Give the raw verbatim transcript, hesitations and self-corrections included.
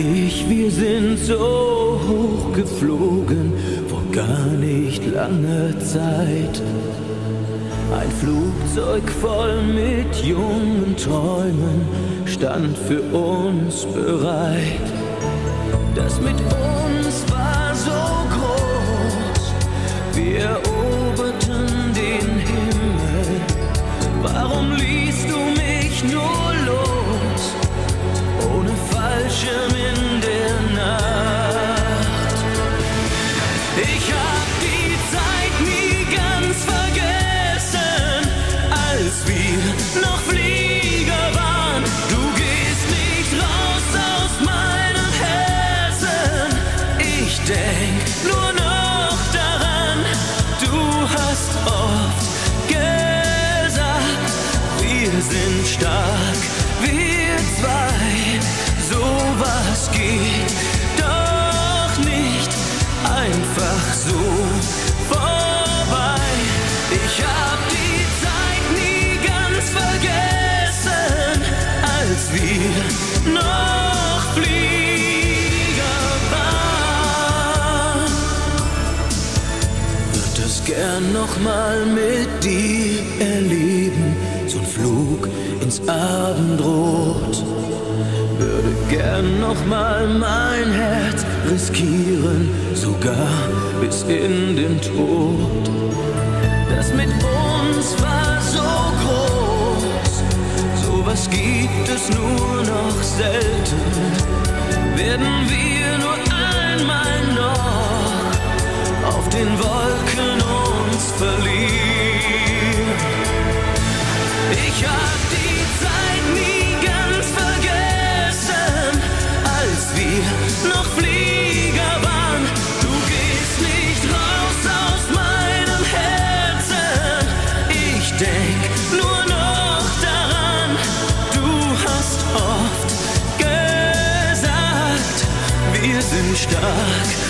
ich, wir sind so hoch geflogen vor gar nicht langer Zeit. Ein Flugzeug voll mit jungen Träumen stand für uns bereit. Das mit uns war so groß, wir eroberten den Himmel. Warum ließt du mich nur los, ohne Fallschirm in der Nacht? Ich hab die Zeit nie ganz vergessen, als wir noch Flieger waren. Du gehst nicht raus aus meinem Herzen, ich denk nur noch daran. Du hast oft gesagt, wir sind stark, wir zwei. Sowas geht doch nicht einfach so vorbei. Ich hab die Zeit nie ganz vergessen, als wir noch Flieger waren. Würd es gern noch mal mit dir erleben, so'n Flug ins Abendrot. Würde gern noch mal mein Herz riskieren, sogar bis in den Tod. Das mit uns war so groß, sowas gibt es nur noch selten. Werden wir nur einmal noch auf den Wolken uns verlieren. Ich hab die Zeit nie ganz vergessen, als wir noch Flieger waren. Du gehst nicht raus aus meinem Herzen, ich denk nur noch daran. Du hast oft gesagt, wir sind stark,